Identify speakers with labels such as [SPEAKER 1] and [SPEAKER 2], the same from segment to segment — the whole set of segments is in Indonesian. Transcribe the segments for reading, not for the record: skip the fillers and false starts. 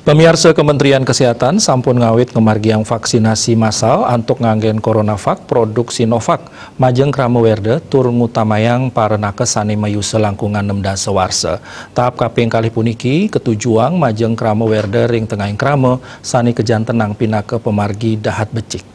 [SPEAKER 1] Pemirsa Kementerian Kesehatan sampun ngawit ngemargiang vaksinasi massal untuk nganggen Coronavac produk Sinovac majeng krama werde tur mutamayang para nakes sane mayu selangkungan 16 warsa. Tahap kaping kali puniki ketujuan majeng krama werde ring tengahing krama sane kejantenang pinake pemargi dahat becik.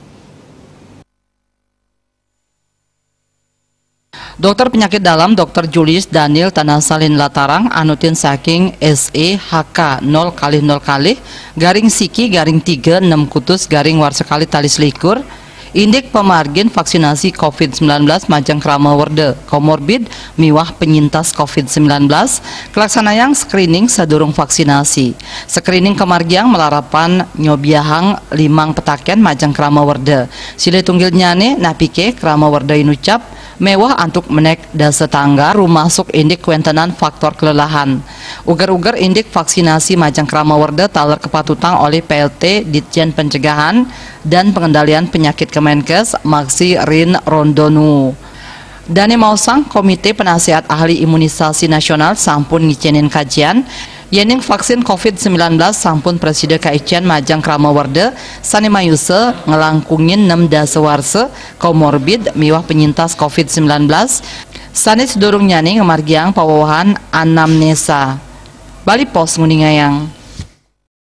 [SPEAKER 2] Dokter penyakit dalam Dr. Julius Daniel Tanasalin Latarang anutin saking SEHK 0x0 garing siki garing 3 6 kutus garing warsekali talis likur indik pemargin vaksinasi COVID-19 majang krama werde komorbid miwah penyintas COVID-19 kelaksanayang screening sadurung vaksinasi. Screening kemargiang melarapan nyobiahang limang petaken majang krama werde sile tunggil nyane napike krama werde inucap mewah antuk menek dasa tangga rumah masuk indik kuentenan faktor kelelahan. Ugar-ugar indik vaksinasi majang krama werde taler kepatutang oleh PLT Ditjen Pencegahan dan Pengendalian Penyakit Kemenkes Maksi Rin Rondonu. Dani Mausang Komite Penasihat Ahli Imunisasi Nasional sampun ngicenin kajian yening vaksin COVID-19 sampun Presiden Kaician majang krama werde sane mayuse ngelangkungin 6 dasa warse komorbid miwah penyintas COVID-19 sane sedurung nyani ngemargiang pawawahan anamnesa Bali Pos nguningayang.